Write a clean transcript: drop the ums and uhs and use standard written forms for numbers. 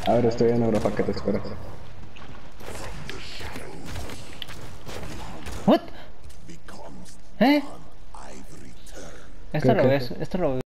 A ver, estoy en Europa, ¿qué te esperas? What? ¿Eh? ¿Qué, qué? Esto lo